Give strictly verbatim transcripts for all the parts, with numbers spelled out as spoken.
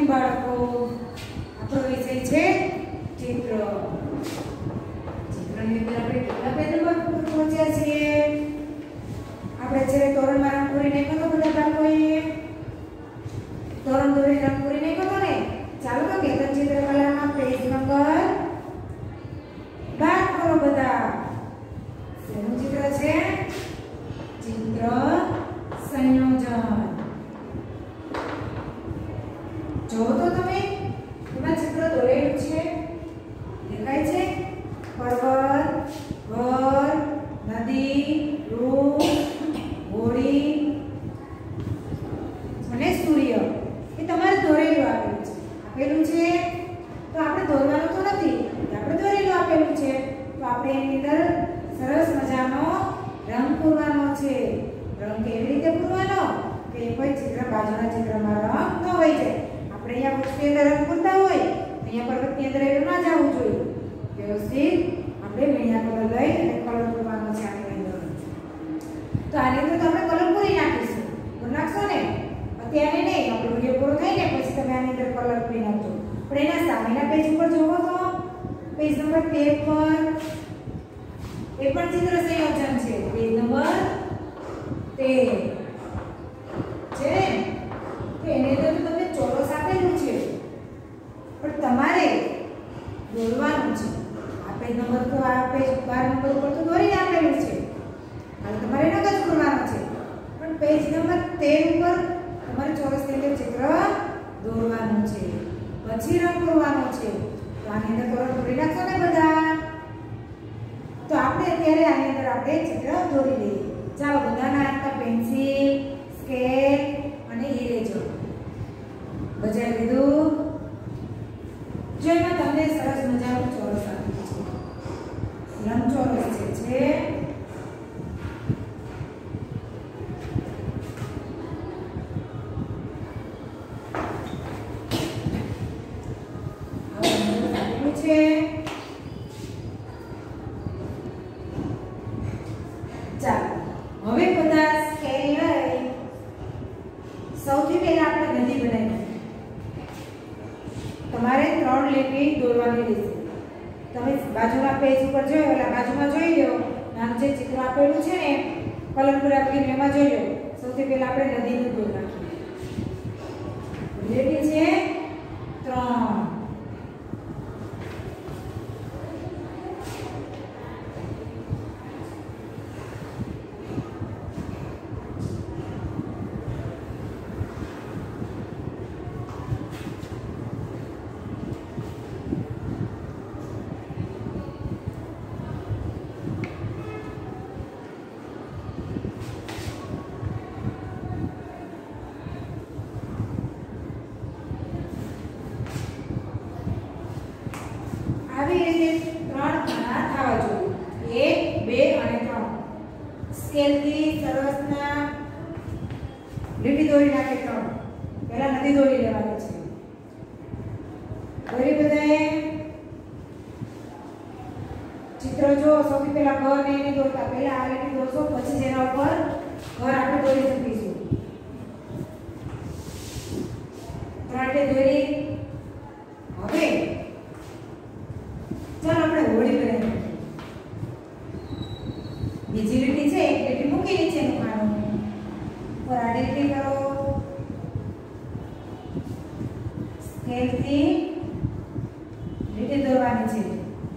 બાળકો, આપણો વિષય છે ચિત્ર. ચિત્રની અંદર આપણે કેટલા પેજ નંબર પર પહોંચ્યા છીએ? આપણે જ્યારે ધોરણમાં રંગ પૂરી નહીં કરતો બધા બાળકોએ ધોરણ ધોરી રંગ પૂરી નહીં કરતો ને, ચાલો તો કેતન ચિત્રકલામાં પેજ નંબર બાર કરો બધા. શેનું ચિત્ર છે? ચિત્ર સંયોજન. જો તો તમે એમાં ચિત્ર દોરેલું છે, દેખાય છે? પર્વત, ઘર, નદી, વૃક્ષ, હોળી અને સૂર્ય એ તમારે દોરેલું આપેલું છે. આપેલું છે તો આપણે દોરવાનું તો નથી, આપણે દોરેલું આપેલું છે તો આપણે એની અંદર સરસ મજાનો રંગ પૂરવાનો છે. રંગ કેવી રીતે પૂરવાનો કે કોઈ ચિત્ર બાજુના ચિત્રમાં રંગ ન હોય જાય. આપણે અહીંયા વૃક્ષની અંદર રંગ પૂરતા હોય, અહીંયા પર્વતની અંદર એવું ના જવું જોઈએ. વ્યવસ્થિત આપણે મીણિયા કલર લઈ અને કલર પૂરવાનો છે આની અંદર. તો આની અંદર તો આપણે કલર પૂરી નાખીશું. પૂરી નાખશો ને? અત્યારે નહીં, આપણો વિડીયો પૂરો થાય ને પછી તમે આની અંદર કલર પૂરી નાખજો. પણ એના સામેના પેજ ઉપર જોવો તો પેજ નંબર તેર પર એ પણ ચિત્ર સંયોજન છે. પેજ નંબર તેર છે તો એની અંદર તો તમને ચોરસ આપેલું છે પણ તમારે દોરવાનું છે. આ પેજ નંબર તો આ પેજ બાર નંબર ઉપર તો દોરીને આપેલું છે, હવે તમારે નકજ પૂરવાનું છે. પણ પેજ નંબર તેર ઉપર તમારે ચોરસની અંદર ચિત્ર દોરવાનું છે, પછી રંગ પૂરવાનો છે. તો આની અંદર કલર પૂરી નાખશો ને બધા, તો આપણે અત્યારે આની અંદર આપણે ચિત્ર દોરી લઈએ. ચાલો બધાના હાથમાં પેન્સિલ, સ્કેલ અને ઇરેઝર બજાવી લીધું. જો એમાં તમને સરસ મજાનું ચોરસ આપેલું છે, લંબચોરસ છે છે છે. ચાલો હવે બધા સ્કેલ લઈ સૌથી પહેલા આપણે નદી બનાવી. તમારે ત્રણ લીટી દોરવાની રહેશે. તમે બાજુના પેજ ઉપર જોયો એટલે બાજુમાં જોઈ લો, નાનું જે ચિત્ર આપેલું છે ને કલર પૂરા કરીને એમાં જોઈ લો. સૌથી પહેલા આપણે નદીનું દોર નાખીએ. લીટી છે ત્રણ. આવી રીતે ત્રણ ખાના થવા જોઈએ, એક, બે અને ત્રણ. સ્કેલથી સરસના લીટી દોરી નાખે ત્રણ. પહેલા નદી દોરી લેવાની છે. દોરી બધાએ ચિત્ર જો સૌથી પહેલા ઘર ને એને દોરતા પહેલા આ લીટી દોરશો, પછી જેના ઉપર ઘર આપણે દોરી શકીશું. ત્રણ લીટી દોરી. હવે ચાલો આપણે હોળી બનાવીએ. બીજી લીટી છે એક લીટી મૂકી નીચેનું ખાનું પર આડી લીટી કરો. સ્કેલથી લીટી દોરવાની છે.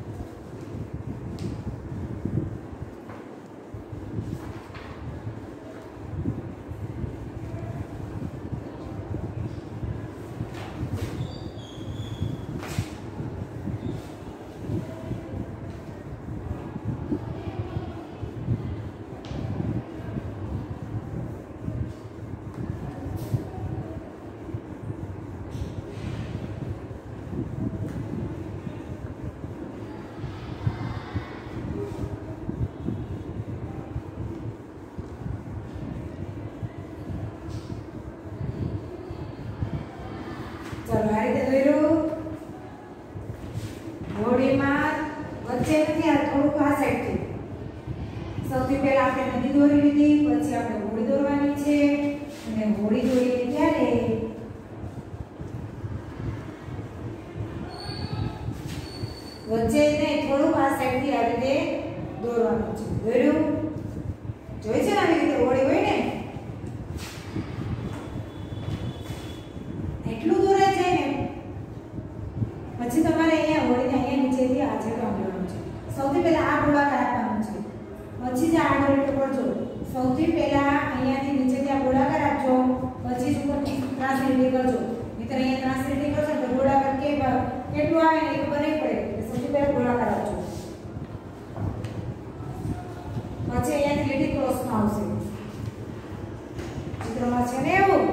ચાલો આ રીતે દોર્યું. હોળીમાં વચ્ચે નથી, આ થોડુંક આ સાઈડથી. સૌથી પહેલા આપણે નદી દોરી લીધી, પછી આપણે હોળી દોરવાની છે. અને હોળી દોરીએ ત્યારે વચ્ચે નહીં, થોડું આ સાઈડથી આ રીતે દોરવાનું છે. દોર્યું? જોઈ છે ને આવી રીતે હોળી હોય ને એટલું દોરાય જાય ને. પછી તમારે અહીંયા હોળીને અહીંયા નીચેથી આ છેડો આંબવાનું છે. સૌથી પહેલા આ ગોળાકાર આપવાનું છે, પછી જ આ ડોરેટો કરજો. સૌથી પહેલા અહીંયાથી નીચેથી આ ગોળાકાર આપજો, પછી જ ઉપરથી ત્રાંસળી કરજો. નહીતર અહીંયા ત્રાંસળી કરશો તો ગોળાકાર કે કેટલું આવે ને એ ખબર નહીં પડે. સૌથી પહેલા ગોળાકાર આપજો, પછી અહીંયાથી લીટી ક્રોસમાં આવશે. ચિત્રમાં છે ને એવું.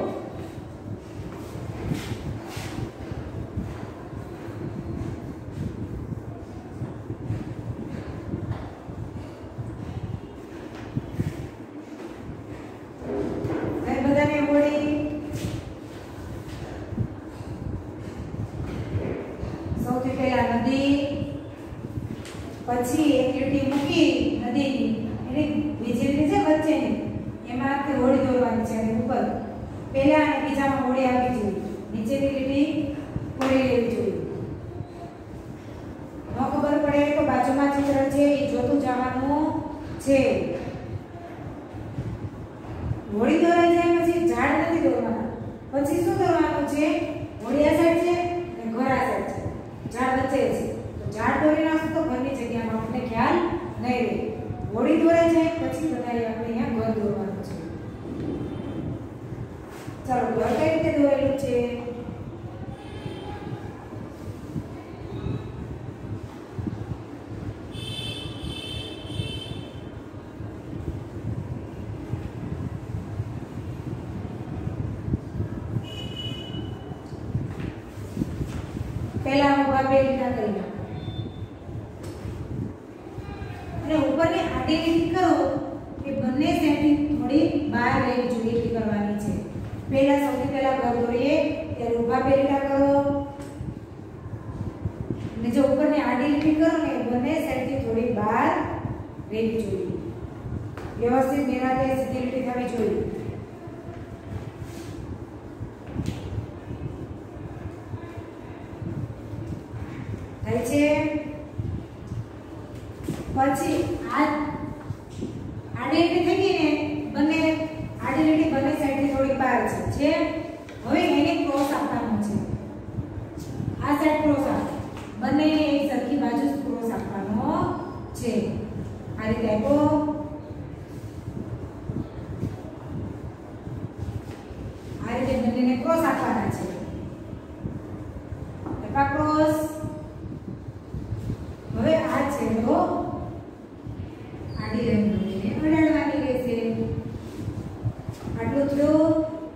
પછી એક લીટી મૂકી નદીની એની બીજી લીટી છે વચ્ચેની એમાં તે હોળી દોરવાની છે. અને ઉપર પહેલા અને બીજામાં હોળી આવી જોઈએ, નીચેની લીટી હોળી લેવી જોઈએ. ન ખબર પડે તો બાજુમાં ચિત્ર છે એ જોતું જવાનું છે. હોળી દોરાઈ જાય પછી ઝાડ નથી દોરવાના. પછી શું દોરવાનું છે? હોળી આ સાઈડ છે અને ઘર આ સાઈડ છે, ઝાડ વચ્ચે છે. ઝાડ દોરી નાખો તો ઘરની જગ્યામાં આપણને ખ્યાલ નહીં રહે. હોળી દોરાઈ જાય પછી બધાએ આપણે અહીંયા ઘર દોરવાનું છે. ચાલો, ઘર કઈ રીતે દોરેલું છે? પહેલા ઉભા બે લીટા કરી નાખો અને ઉપરની આડી લીટી કરો કે બંને સાઈડથી થોડી બહાર રહેવી જોઈએ એટલી કરવાની છે. પહેલા સૌથી પહેલા ઘર દોરીએ ત્યારે ઉભા બે લીટા કરો અને જો ઉપરની આડી લીટી કરો ને બંને સાઈડથી થોડી બહાર રહેવી જોઈએ. વ્યવસ્થિત નિરાતે સીધી લીટી થવી જોઈએ. થાય છે? પછી આ આડી લીટી થઈ ગઈ ને, બંને આડી લીટી બંને સાઈડથી થોડી બહાર છે છે હવે એને ક્રોસ આપવાનો છે. આ સાઈડ ક્રોસ આપો, બંને એક સરખી બાજુ ક્રોસ આપવાનો છે. આ રીતે આપો. આ રીતે બંનેને ક્રોસ આપવાના છે. આપા ક્રોસ. હવે આ છેડો આડી લાઈન દોરીને અડાડવાની રહેશે. આટલું થયું.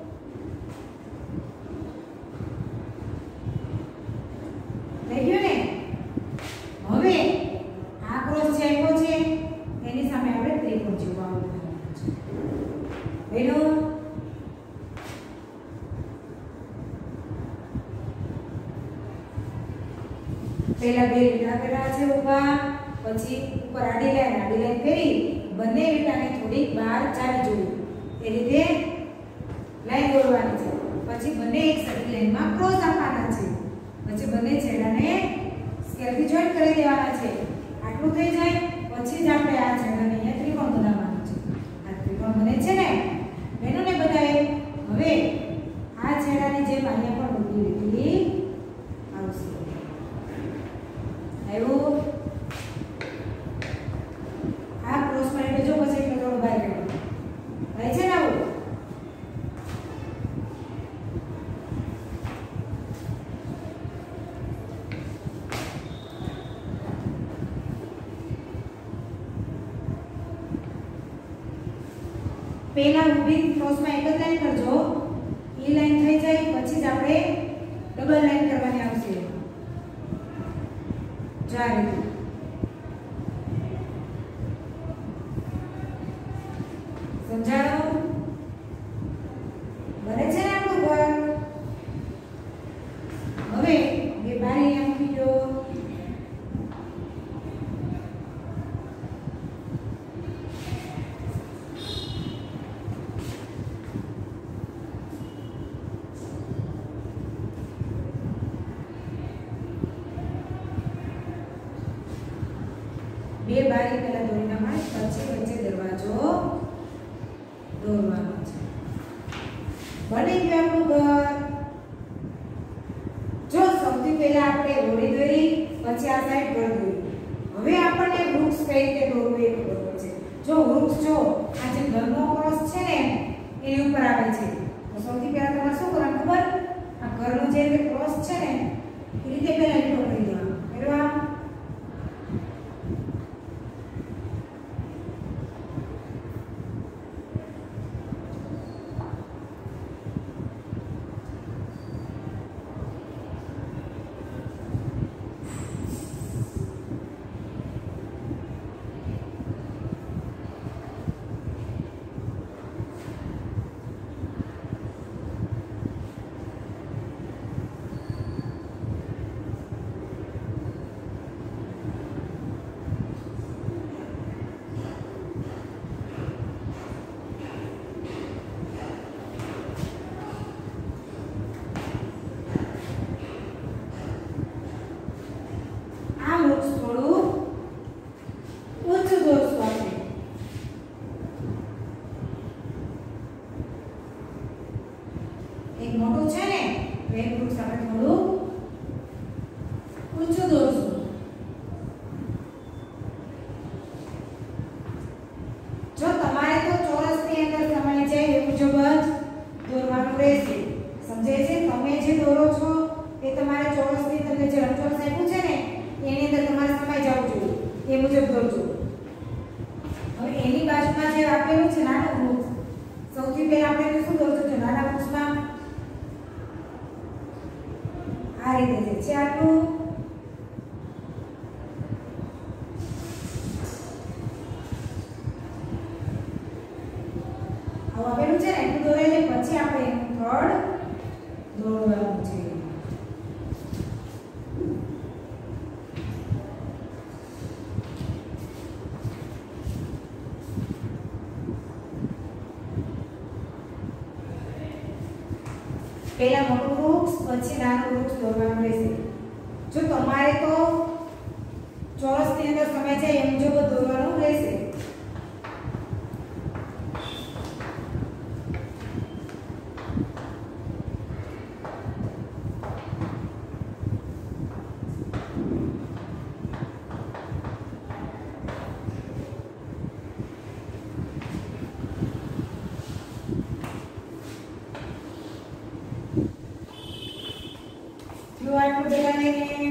થઈ ગયું ને? હવે આ ક્રોસ જે આપ્યો છે એની સામે આપણે ત્રિકોણ જેવું આવવાનું છે. એનો પહેલા બે લીટા કર્યા છે ઉભા, પછી ઉપર આડી લાઈન આડી લાઈન કરી બંને લીટાને થોડીક બહાર ચાલી જોઈએ એ રીતે લાઈન દોરવાની છે. પછી બંને એક સરખી લાઈનમાં ક્રોસ આપવાના છે. પછી બંને છેડાને સ્કેલથી જોઈન્ટ કરી દેવાના છે. આટલું થઈ જાય પછી જ આપણે આ છેડાને અહીંયા ત્રિકોણ બનાવવાનું છે. આ ત્રિકોણ બને છે ને બહેનોને બધાએ. હવે આ છેડાની જેમ અહીંયા પણ ઊભી લીટી આવશે. આવ્યું? આ ક્રોસ માં જો પછી એટલે થોડું બહાર કાઢો. થાય છે ને આવું? પહેલા ઊભી ક્રોસમાં એક જ લાઈન કરજો. એ લાઈન થઈ જાય પછી જ આપણે ડબલ લાઈન કરવાની આવશે. જા રીતે સમજાણો? બને છે ને આપણું ઘર? હવે બે બારી મૂકી દો. બની ગયું આપણું ઘર. જો સૌથી પહેલા આપણે હોડી દોરી, પછી આ સાઈડ ઘર દોરી. હવે આપણને વૃક્ષ કઈ રીતે દોરવું એ ખબર પડશે. જો વૃક્ષ જો આ જે ઘરનો ક્રોસ છે ને એની ઉપર આવે છે, તો સૌથી પહેલા તમારે શું કરવાનું ખબર? આ ઘરનો જે ક્રોસ છે ને એ રીતે પહેલા લીટો કરી દેવાનો. બરાબર? એક મોટું છે ને તો એક વૃક્ષ આપણે થોડું ઊંચું દોરશું. જો તમારે તો ચોરસની અંદર તમારે જે એ મુજબ જ દોરવાનું રહેશે. સમજાય છે? તમે જે દોરો છો એ તમારે ચોરસની તમને જે લંબચોરસ આપ્યું છે ને એની અંદર તમારે સમાઈ જવું જોઈએ. એ મુજબ દોરજો. હવે એની બાજુમાં જે આપેલું છે નાનું વૃક્ષ, સૌથી પહેલા આપણે શું દોરશું? જો નાના વૃક્ષમાં આ રીતે છે આટલું. આવું આપેલું છે ને એટલું દોરેલે પછી આપણે એનું થડ દોરવાનું છે. પહેલા મોટું વૃક્ષ પછી નાનું વૃક્ષ દોરવાનું રહેશે. જો તમારે તો ચોરસની અંદર સમય છે એ મુજબ દોરવાનું રહેશે. આટલું બેલાને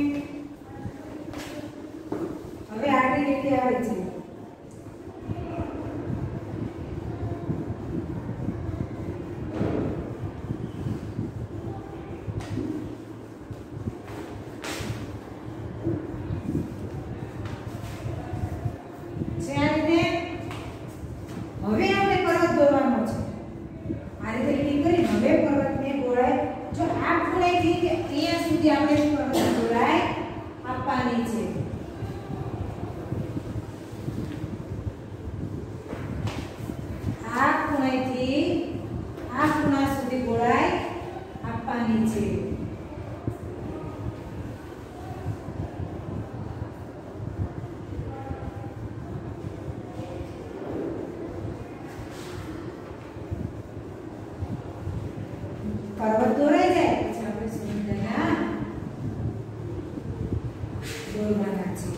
હવે આડી રીતે આવે છે. હવે આપણે પર્વત દોરવાનો છે. આ રીતે લીટી કરી હવે પર્વતને ગોળાય જો આ ખૂણેથી અહીંયા સુધી આપણે પર્વત ગોળાય આપવાની છે. આ ખૂણેથી આ ખૂણા સુધી ગોળાય આપવાની છે. પર્વત દોરાઈ જાય પછી આપણે સુંદરના દોરવાના છે.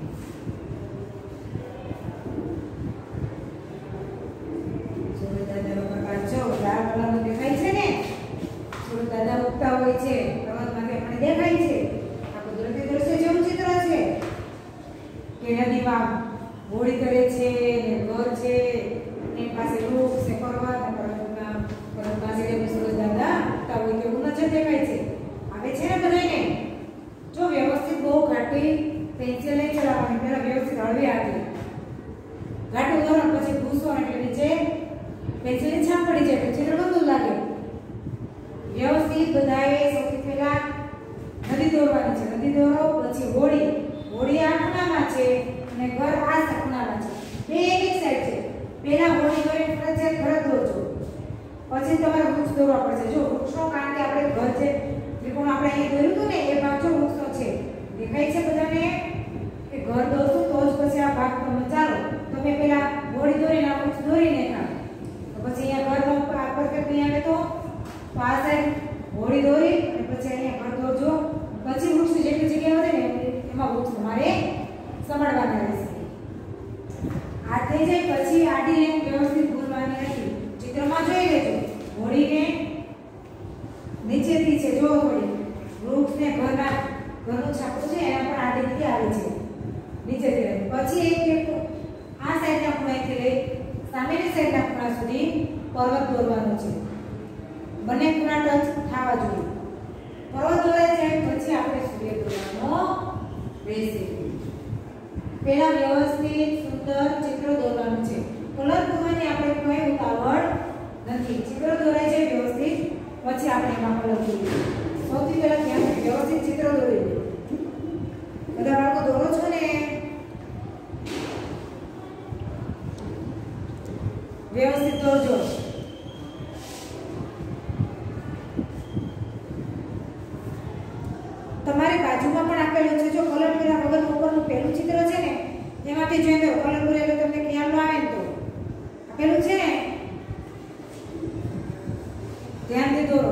સુરત દાદા બાપા જો લાલ કલરનું દેખાય છે ને, સુરત દાદા ઉગતા હોય છે પર્વતમાંથી આપણને દેખાય છે. આ કુદરતી દ્રશ્ય જેવું ચિત્ર છે કે નદીમાં હોળી કરે છે ને ઘર છે એની પાસે વૃક્ષ છે પર્વત ને પર્વતમાં પર્વત પાસે સુરત દાદા ઉગતા હોય તેવું નજર દેખાય છે. આવે છે ને બધાને જો વ્યવસ્થિત બહુ ઘાટી પેન્સિલ નહીં ચલાવવાની, પહેલા વ્યવસ્થિત હળવી હાથે ઘાટું દોરો પછી ઘૂસો એટલે નીચે પેન્સિલની છાપ પડી જાય ચિત્ર બધું લાગે. વ્યવસ્થિત બધાએ સૌથી પહેલા નદી દોરવાની છે. નદી દોરો પછી હોળી હોળી આ ખૂણામાં છે અને ઘર આ ખૂણામાં છે. બે એક એક સાઈડ છે. પહેલા હોળી દોરીને ફરજિયાત ઘર દોરજો પછી તમારે વૃક્ષ દોરવા પડશે. જો વૃક્ષનો કારણ કે આપણે ઘર છે ત્રિકોણ આપણે અહીં દોર્યું હતું ને એ ભાગ જો વૃક્ષનો છે દેખાય છે બધાને કે ઘર દોરશું તો જ પછી આ ભાગ તમે ચાલો તમે પહેલા હોળી દોરીને આ વૃક્ષ દોરીને ખા તો પછી અહીંયા ઘરનો આ પરફેક્ટ નહીં આવે તો સામેની સાઈડના ખૂણા સુધી પર્વત દોરવાનો છે. બંને ખૂણા ટચ થવા જોઈએ. પર્વત દોરાઈ જાય પછી આપણે સૂર્ય દોરવાનો રહેશે. પહેલા વ્યવસ્થિત સુંદર ચિત્ર દોરવાનું છે. કલર પૂરવાની આપણે કોઈ ઉતાવળ નથી. ચિત્ર દોરાઈ જાય વ્યવસ્થિત પછી આપણે એમાં કલર દોરીએ. સૌથી પહેલા ધ્યાન વ્યવસ્થિત ચિત્ર દોરીએ. બધા બાળકો દોરો છો ને? વ્યવસ્થિત દોરજો. તમારી બાજુમાં પણ આપેલું છે. જો કલર પૂર્યા વગર ઉપરનું પહેલું ચિત્ર છે ને એમાંથી જોઈને કલર પૂરેલો તમને ખ્યાલ ન આવે ને તો આપેલું છે ને ધ્યાનથી દોરો.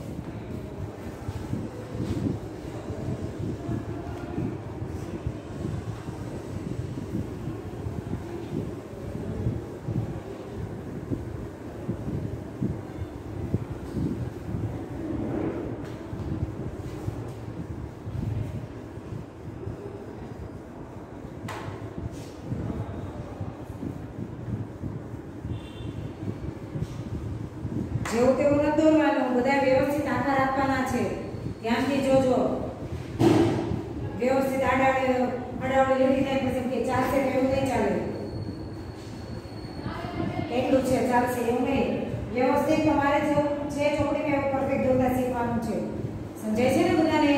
જેવું તેવું ન દોરવાનું. બધા વ્યવસ્થિત આકાર આપવાના છે. ધ્યાનથી જોજો. વ્યવસ્થિત આડાવડી આડાવડી લીટી થાય પછી કે ચાલશે કે એવું નહીં ચાલે. એટલું છે ચાલશે એવું નહીં. વ્યવસ્થિત તમારે જેવું છે ચોપડીમાં એવું પરફેક્ટ દોરતા શીખવાનું છે. સમજાય છે ને બધાને?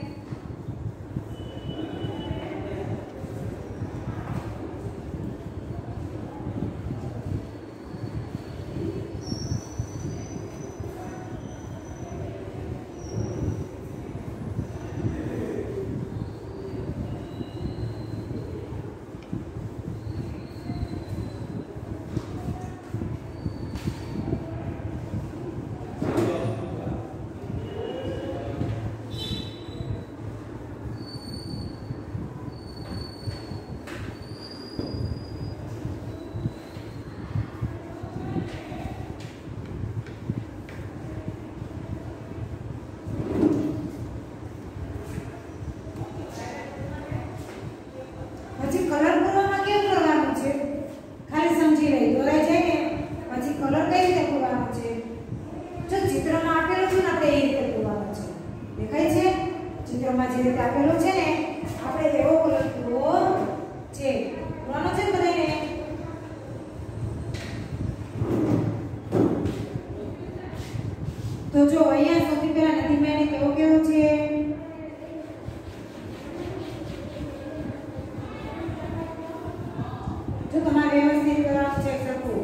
ચિત્રમાં જે રીતે આપેલું છે ને આપણે એવો કલર પૂરવો છે. પૂરવાનો છે ને બધાને? તો જો અહીંયા સૌથી પહેલા નદીમાં એને કેવો કેવો છે? જો તમારે વ્યવસ્થિત કરવાનું છે સરખું.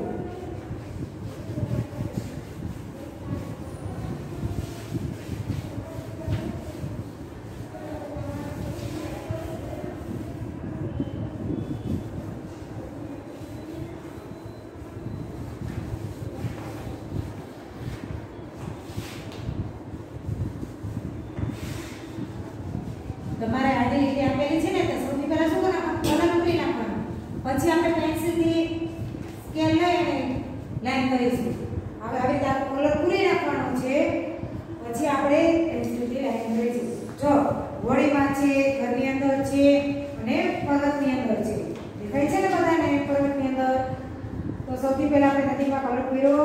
તમારે આડી લીટી આપેલી છે ને તો સૌથી પહેલા શું કરવાનું? કલર પૂરી નાખવાનું. પછી આપણે પેન્સિલથી સ્કેલ લઈ અને લાઈન કરીશું. હવે આવી રીતે કલર પૂરી નાખવાનો છે. પછી આપણે પેન્સિલથી લાઈન કરીશું. જો હોળીમાં છે, ઘરની અંદર છે અને પર્વતની અંદર છે. દેખાય છે ને બધાને પર્વતની અંદર? તો સૌથી પહેલા આપણે નદીમાં કલર પૂર્યો.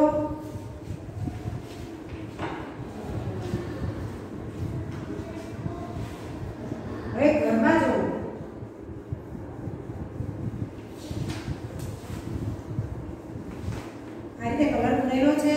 હવે ઘરમાં જવું. આ રીતે કલર પૂરેલો છે.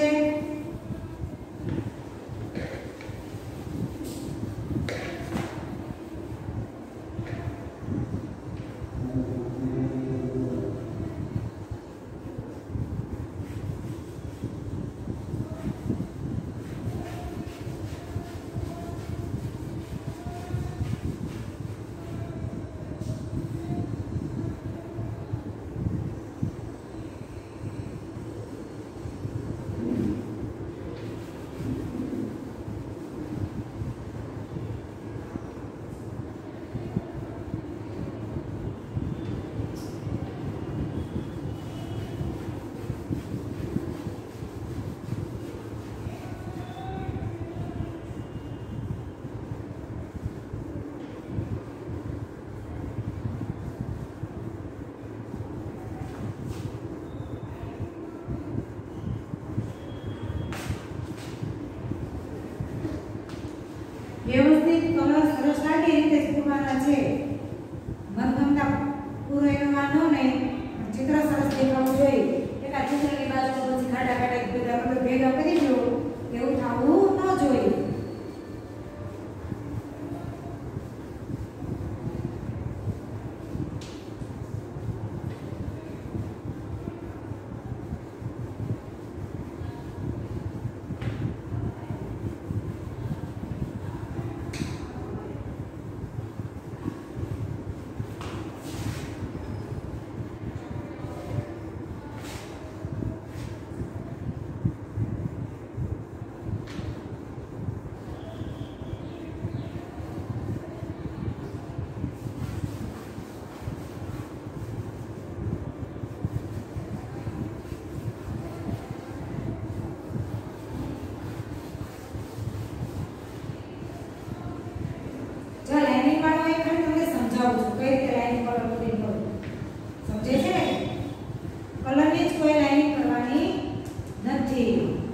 નથી.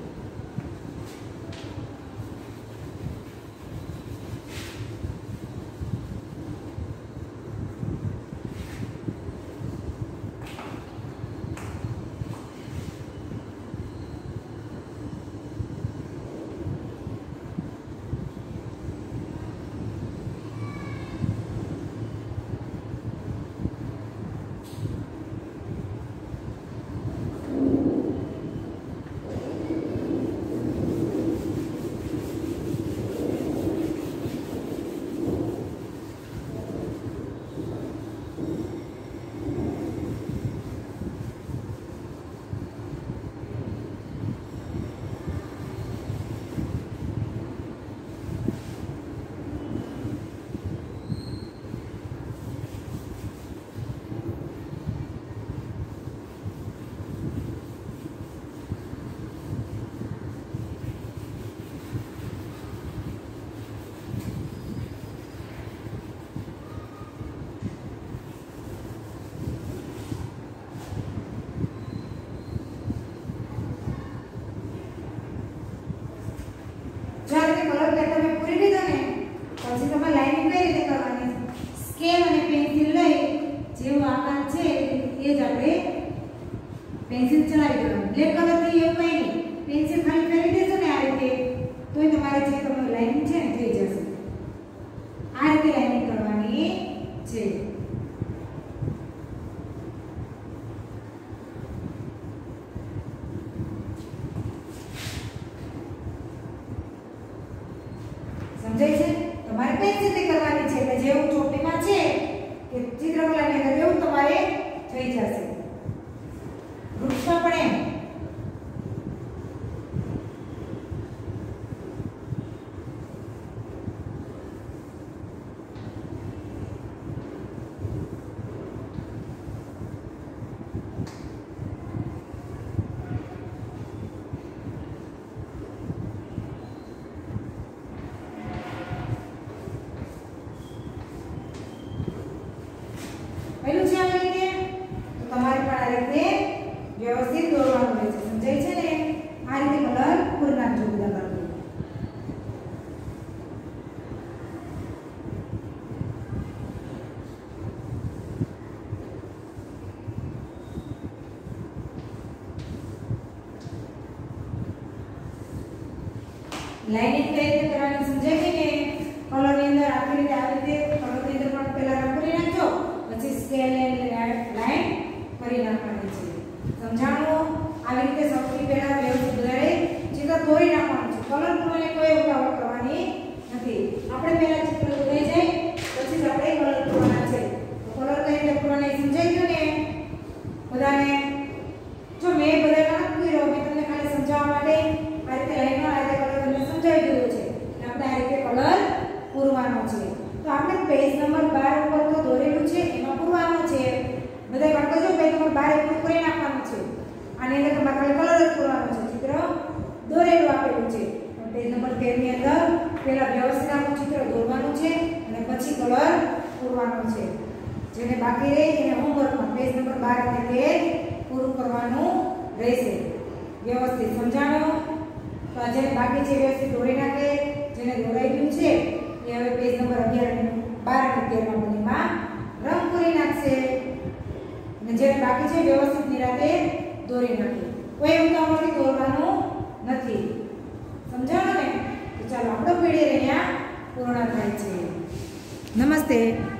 જ્યારે કલર પેટર્ન તમે પૂરી લીધો ને પછી તમે લાઇનિંગ કઈ રીતે કરવાની સ્કેલ અને પેન્સિલ લઈ જેવો આકાર છે એ જ આપણે પેન્સિલ ચલાવી દેવાનું. બ્લેક કલર થી એવું કઈ નહીં, પેન્સિલ ખાલી ફેરવી દેશો ને આ રીતે તોય તમારે જે તમારી લાઇનિંગ છે ને થઈ જશે. આ રીતે લાઇનિંગ કરવાની છે. સમજાય છે? તમારે પેન્સિલથી કરવાની છે એટલે જેવું ચોપડીમાં છે કે ચિત્રકલાની અંદર એવું તમારે થઈ જશે. વૃક્ષમાં પણ એમ. પહેલું છે આ રીતે તો તમારે પણ આ રીતે વ્યવસ્થિત દોરવાનું રહેશે. સમજાય છે ને? આ રીતે કલર પૂરી નાખજો બધા કલર. લાઇનિંગ કઈ રીતે કરવાની સમજાય છે ને? કલર ની અંદર આખી રીતે આ રીતે કલર ની અંદર પણ પહેલા રંગ કરી નાખજો, પછી સ્કેલ અને લાઈન કરી નાખવાની છે. સમજાણું? આવી રીતે સૌથી પહેલા વ્યવસ્થિત દોરે ચિત્ર દોરી નાખવાનું છે. કલર પૂરવાની કોઈ ઉતાવળ કરવાની નથી. આપણે પહેલા ચિત્ર દોરાઈ જાય પછી જ આપણે કલર પૂરવાના છે. તો કલર કઈ રીતે પૂરવાના સમજાઈ ગયું ને બધાને? જો મેં બધાને નથી કર્યો, મેં તમને ખાલી સમજાવવા માટે આ રીતે લાઈનો આ રીતે કલર તમને સમજાવી દીધો છે. આપણે આ રીતે કલર પૂરવાનો છે. તો આપણે પેજ નંબર બાર ઉપર તો દોરેલું છે એમાં પૂરવાનો છે. બધા કાઢો જો પેજ નંબર બાર ઉપર પૂરી નાખવાનું છે. આની અંદર તમારે ખાલી કલર જ પૂરવાનો છે. ચિત્ર દોરેલું આપેલું છે. પેજ નંબર તેર ની અંદર પહેલા વ્યવસ્થિત આપણું ચિત્ર દોરવાનું છે અને પછી કલર પૂરવાનો છે. જેને બાકી રહે એને હોમવર્કમાં પેજ નંબર બાર અને તેર પૂરું કરવાનું રહેશે. વ્યવસ્થિત સમજાણો? તો આ જેને બાકી છે વ્યવસ્થિત દોરી નાખે. જેને દોરાઈ ગયું છે એ હવે પેજ નંબર અગિયાર અને બાર અને તેર માં બંનેમાં રંગ પૂરી નાખશે. અને જેને બાકી છે વ્યવસ્થિત નિરાતે દોરી નાખે. કોઈ ઉતાવળથી દોરવાનું નથી. સમજાણો ને? તો ચાલો આપણો પીડીએફ અહીંયા પૂર્ણ થાય છે. નમસ્તે.